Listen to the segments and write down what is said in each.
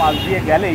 পাশ দিয়ে গেলেই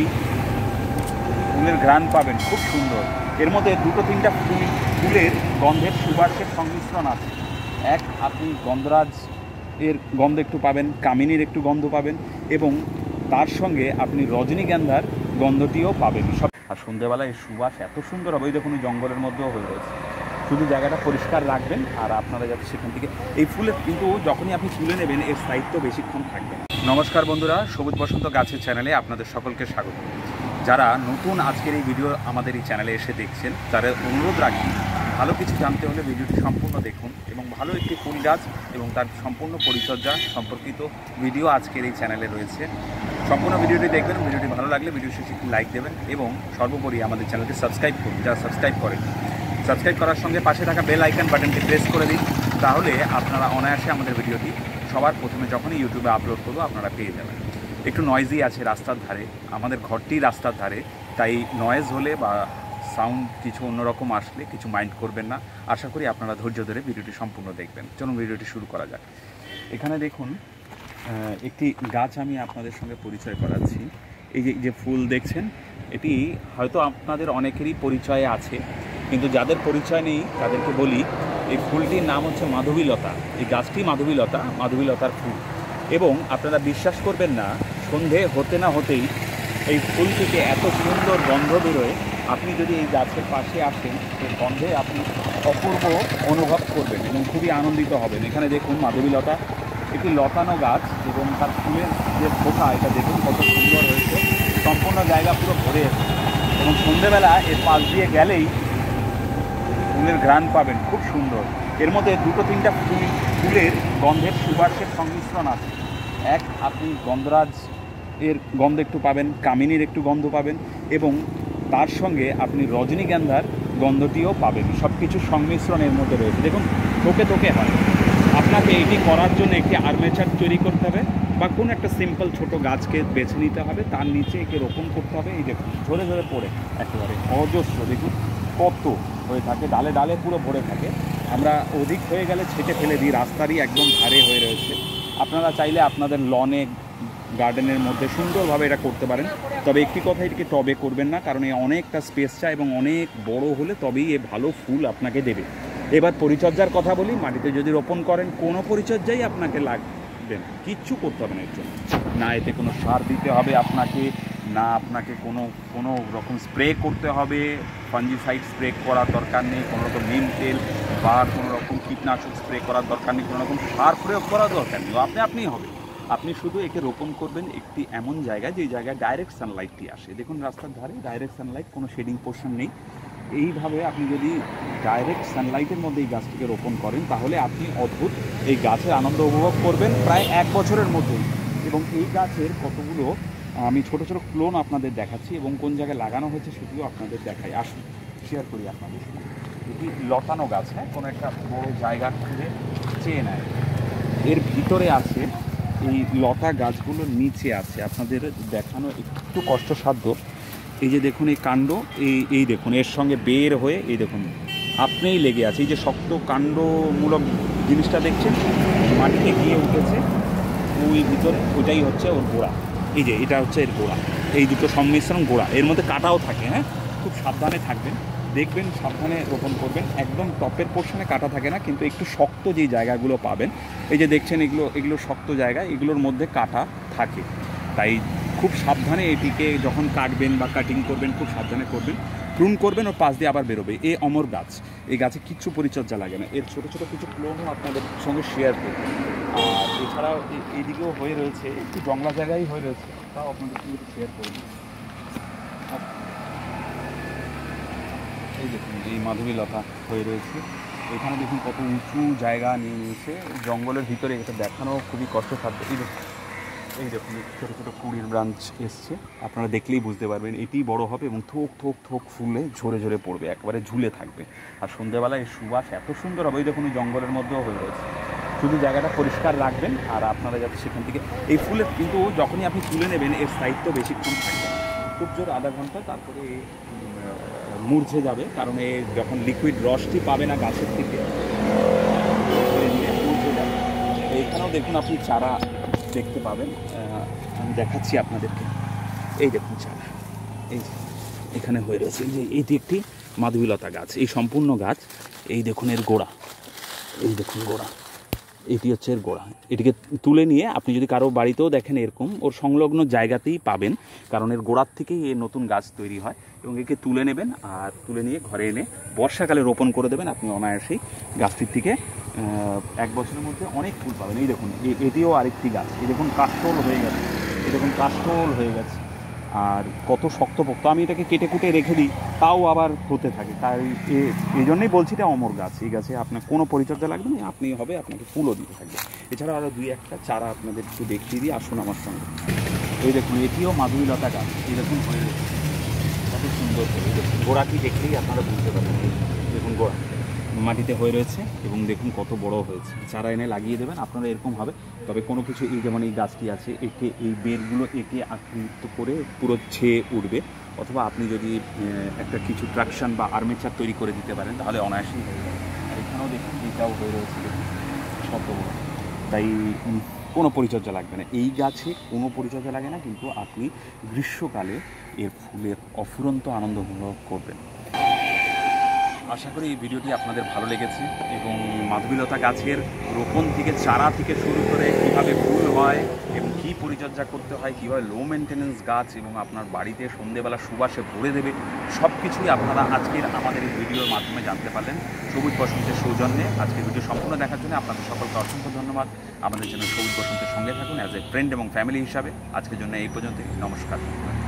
ফুলের ঘ্রাণ পাবেন, খুব সুন্দর। এর মধ্যে দুটো তিনটা ফুলের গন্ধের সুবাসের সংমিশ্রণ আছে। এক, আপনি গন্ধরাজ এর গন্ধ একটু পাবেন, কামিনীর একটু গন্ধ পাবেন, এবং তার সঙ্গে আপনি রজনীগন্ধার গন্ধটিও পাবেন সব। আর সন্ধ্যেবেলায় এই সুবাস এত সুন্দর হবে, ওই দেখুন জঙ্গলের মধ্যেও হয়ে রয়েছে। শুধু জায়গাটা পরিষ্কার রাখবেন আর আপনারা যাতে সেখান থেকে এই ফুলের, কিন্তু যখনই আপনি তুলে নেবেন এর স্থায়িত্ব বেশিক্ষণ থাকবে না। নমস্কার বন্ধুরা, সবুজ বসন্ত গাছের চ্যানেলে আপনাদের সকলকে স্বাগত। যারা নতুন আজকের এই ভিডিও আমাদের এই চ্যানেলে এসে দেখছেন, তারা অনুরোধ রাখি ভালো কিছু জানতে হলে ভিডিওটি সম্পূর্ণ দেখুন, এবং ভালো একটি ফুল গাছ এবং তার সম্পূর্ণ পরিচর্যা সম্পর্কিত ভিডিও আজকের এই চ্যানেলে রয়েছে। সম্পূর্ণ ভিডিওটি দেখবেন। ভিডিওটি ভালো লাগলে ভিডিও শেষে একটি লাইক দেবেন, এবং সর্বোপরি আমাদের চ্যানেলটি সাবস্ক্রাইব করুন। যারা সাবস্ক্রাইব করেন, সাবস্ক্রাইব করার সঙ্গে পাশে থাকা বেল আইকন বাটনটি প্রেস করে দিন। তাহলে আপনারা অনায়াসে আমাদের ভিডিওটি সবার প্রথমে যখনই ইউটিউবে আপলোড করবো আপনারা পেয়ে যাবেন। একটু নয়েজি আছে রাস্তার ধারে, আমাদের ঘরটি রাস্তার ধারে, তাই নয়েজ হলে বা সাউন্ড কিছু অন্যরকম আসলে কিছু মাইন্ড করবেন না। আশা করি আপনারা ধৈর্য ধরে ভিডিওটি সম্পূর্ণ দেখবেন। চলুন ভিডিওটি শুরু করা যাক। এখানে দেখুন একটি গাছ আমি আপনাদের সঙ্গে পরিচয় করাচ্ছি। এই যে ফুল দেখছেন, এটি হয়তো আপনাদের অনেকেরই পরিচয় আছে, কিন্তু যাদের পরিচয় নেই তাদেরকে বলি, এই ফুলটির নাম হচ্ছে মাধবীলতা। এই গাছটি মাধবীলতার ফুল। এবং আপনারা বিশ্বাস করবেন না, সন্ধে হতে না হতেই এই ফুল থেকে এত সুন্দর গন্ধ বেরোয়। আপনি যদি এই গাছের পাশে আসেন, এই গন্ধে আপনি অপূর্ব অনুভব করবেন এবং খুবই আনন্দিত হবেন। এখানে দেখুন মাধবীলতা একটি লতানো গাছ, এবং তার ফুলের যে ফোঁটা, এটা দেখুন কত সুন্দর হয়েছে। সম্পূর্ণ জায়গা পুরো ভরে এসেছে, এবং সন্ধ্যেবেলা এর পাশ দিয়ে গেলেই ফুলের ঘ্রাণ পাবেন, খুব সুন্দর। এর মধ্যে দুটো তিনটা ফুলের গন্ধের সুবাসের সংমিশ্রণ আছে। এক, আপনি গন্ধরাজ এর গন্ধ একটু পাবেন, কামিনীর একটু গন্ধ পাবেন, এবং তার সঙ্গে আপনি রজনীগন্ধার গন্ধটিও পাবেন। সব কিছু সংমিশ্রণ এর মধ্যে রয়েছে। দেখুন থোকে থোকে হয়। আপনাকে এটি করার জন্য একটি আর্মেচার তৈরি করতে হবে, বা কোনো একটা সিম্পল ছোট গাছকে বেছে নিতে হবে, তার নিচে একে রোপণ করতে হবে। এই দেখুন ঝরে ঝরে পড়ে একেবারে অজস্র, দেখুন কত হয়ে থাকে, ডালে ডালে পুরো ভরে থাকে। আমরা অধিক হয়ে গেলে ছেটে ফেলে দিই, রাস্তারই একদম ধারে হয়ে রয়েছে। আপনারা চাইলে আপনাদের লনে, গার্ডেনের মধ্যে সুন্দরভাবে এটা করতে পারেন। তবে একটি কথা, এটিকে টবে করবেন না, কারণ এ অনেকটা স্পেস চায় এবং অনেক বড় হলে তবেই এ ভালো ফুল আপনাকে দেবে। এবার পরিচর্যার কথা বলি। মাটিতে যদি রোপণ করেন, কোনো পরিচর্যাই আপনাকে লাগবে না, কিচ্ছু করতে হবে না এর জন্য। না এতে কোনো সার দিতে হবে আপনাকে, না আপনাকে কোনো রকম স্প্রে করতে হবে। ফাঞ্জিসাইড স্প্রে করার দরকার নেই, কোনো রকম নিম তেল বা কোনো রকম কীটনাশক স্প্রে করার দরকার নেই, কোনো রকম সার প্রয়োগ করার দরকার নেই। আপনিই হবে। আপনি শুধু একে রোপণ করবেন একটি এমন জায়গায়, যে জায়গায় ডাইরেক্ট সানলাইটটি আসে। দেখুন রাস্তার ধারে ডাইরেক্ট সানলাইট, কোনো শেডিং পোর্শন নেই। এইভাবে আপনি যদি ডাইরেক্ট সানলাইটের মধ্যে এই গাছটিকে রোপণ করেন, তাহলে আপনি অদ্ভুত এই গাছের আনন্দ উপভোগ করবেন প্রায় 1 বছরের মধ্যেই। এবং এই গাছের কতগুলো আমি ছোট ছোট ক্লোন আপনাদের দেখাচ্ছি, এবং কোন জায়গায় লাগানো হয়েছে সেটিও আপনাদের দেখাই। আসুন শেয়ার করি আপনাদের সঙ্গে। এটি লতানো গাছ, হ্যাঁ, কোনো একটা বড় জায়গা খুঁজে চেয়ে নেয়। এর ভিতরে আছে, এই লতা গাছগুলোর নিচে আছে। আপনাদের দেখানো একটু কষ্টসাধ্য। এই যে দেখুন এই কাণ্ড, এই দেখুন এর সঙ্গে বের হয়ে, এই দেখুন আপনিই লেগে আছে। এই যে শক্ত কাণ্ডমূলক জিনিসটা দেখছেন, মাটিতে গিয়ে উঠেছে ওই ভিতরে, ওইটাই হচ্ছে ওর গোড়া। এই যে এটা হচ্ছে এর গোড়া, এই দুটো সংমিশ্রণ গোড়া। এর মধ্যে কাটাও থাকে, হ্যাঁ, খুব সাবধানে থাকবেন, দেখবেন, সাবধানে রোপণ করবেন। একদম টপের পোর্শনে কাটা থাকে না, কিন্তু একটু শক্ত যেই জায়গাগুলো পাবেন, এই যে দেখছেন এগুলো শক্ত জায়গা, এগুলোর মধ্যে কাটা থাকে। তাই খুব সাবধানে এটিকে যখন কাটবেন বা কাটিং করবেন, খুব সাবধানে করবেন, প্রুন করবেন, ওর পাশ দিয়ে আবার বেরোবে। এই অমর গাছ, এই গাছে কিচ্ছু পরিচর্যা লাগে না। এর ছোটো ছোটো কিছু ক্লোনও আপনাদের সঙ্গে শেয়ার করব। আর এছাড়াও এইদিকেও হয়ে রয়েছে, একটু জংলা জায়গায় হয়ে রয়েছে, তাও আপনাদের সঙ্গে শেয়ার করব। এই দেখুন এই মাধবীলতা হয়ে রয়েছে। এখানে দেখুন কত উঁচু জায়গা নিয়ে নিয়েছে জঙ্গলের ভিতরে। এটা দেখানো খুবই কষ্টসাধ্য। এই দেখুন ছোটো ছোটো কুড়ির ব্রাঞ্চ এসছে, আপনারা দেখলেই বুঝতে পারবেন। এটি বড় হবে এবং থোক থোক থোক ফুলে ঝরে ঝরে পড়বে, একবারে ঝুলে থাকবে। আর সন্ধ্যেবেলায় এই সুবাস এত সুন্দর হবে, এই দেখুন এই জঙ্গলের মধ্যেও হয়ে রয়েছে। শুধু জায়গাটা পরিষ্কার রাখবেন আর আপনারা যাতে সেখান থেকে এই ফুলের, কিন্তু যখনই আপনি তুলে নেবেন এর স্থায়িত্ব বেশিক্ষণ থাকবে না, খুব জোর আধা ঘন্টা, তারপরে মূর্ছে যাবে। কারণ যখন লিকুইড রসটি পাবে না গাছের থেকে, মূর্ছে যাবে। এইখানেও দেখুন আপনি চারা দেখতে পাবেন, আমি দেখাচ্ছি আপনাদেরকে। এই দেখুন চারা, এই এখানে হয়ে রয়েছে। এই যে এটি একটি মাধবীলতা গাছ, এই সম্পূর্ণ গাছ। এই দেখুন এর গোড়া, এই দেখুন গোড়া, এটি হচ্ছে এর গোড়া। এটিকে তুলে নিয়ে আপনি যদি কারো বাড়িতেও দেখেন এরকম, ওর সংলগ্ন জায়গাতেই পাবেন, কারণ এর গোড়ার থেকেই এর নতুন গাছ তৈরি হয়। এবং একে তুলে নেবেন আর তুলে নিয়ে ঘরে এনে বর্ষাকালে রোপণ করে দেবেন। আপনি অনায়াসেই গাছটির থেকে 1 বছরের মধ্যে অনেক ফুল পাবেন। এই দেখুন এটিও আরেকটি গাছ, এই দেখুন কাশফুল হয়ে গেছে, এই দেখুন কাশফুল হয়ে গেছে, আর কত শক্তপোক্ত। আমি এটাকে কেটে কুটে রেখে দিই, তাও আবার হতে থাকে। তাই এই জন্যই বলছি এটা অমর গাছ। এই গাছে আপনার কোনো পরিচর্যা লাগবে না, আপনি হবে আপনাকে ফুলও দিতে থাকবে। এছাড়াও আরও 2-1টা চারা আপনাদের একটু দেখিয়ে দিই, আসুন আমার সঙ্গে। এই দেখুন এটিও মাধবীলতা গাছ, এই দেখুন হয়ে রয়েছে কত সুন্দর করে। দেখুন গোড়াটি দেখলেই আপনারা বুঝতে পারবেন। দেখুন গোড়া মাটিতে হয়ে রয়েছে এবং দেখুন কত বড় হয়েছে। চারা এনে লাগিয়ে দেবেন, আপনারা এরকম হবে। তবে কোনো কিছু, এই যেমন এই গাছটি আছে, একে এই বেরগুলো একে আকৃত করে পুরো ছেয়ে উঠবে, অথবা আপনি যদি একটা কিছু ট্রাকশন বা আর্মেচার তৈরি করে দিতে পারেন তাহলে অনায়াসেই হয়ে যাবে। আর এখানেও দেখুন এটাও হয়ে রয়েছে, দেখুন কত বড়। তাই কোনো পরিচর্যা লাগবে না, এই গাছে কোনো পরিচর্যা লাগে না, কিন্তু আপনি গ্রীষ্মকালে এর ফুলের অফুরন্ত আনন্দ উপভোগ করবেন। আশা করি এই ভিডিওটি আপনাদের ভালো লেগেছে এবং মাধবীলতা গাছের রোপণ থেকে, চারা থেকে শুরু করে কীভাবে ফুল হয় এবং কী পরিচর্যা করতে হয়, কীভাবে লো মেনটেন্যান্স গাছ এবং আপনার বাড়িতে সন্ধেবেলা সুবাসে ভরে দেবে, সব কিছুই আপনারা আজকের আমাদের এই ভিডিওর মাধ্যমে জানতে পারলেন। সবুজ বসন্তের সৌজন্যে আজকের ভিডিও সম্পূর্ণ দেখার জন্য আপনাদের সকলকে অসংখ্য ধন্যবাদ। আমাদের জন্য সবুজ বসন্তের সঙ্গে থাকুন অ্যাজ এ ফ্রেন্ড এবং ফ্যামিলি হিসাবে। আজকের জন্য এই পর্যন্তই, নমস্কার।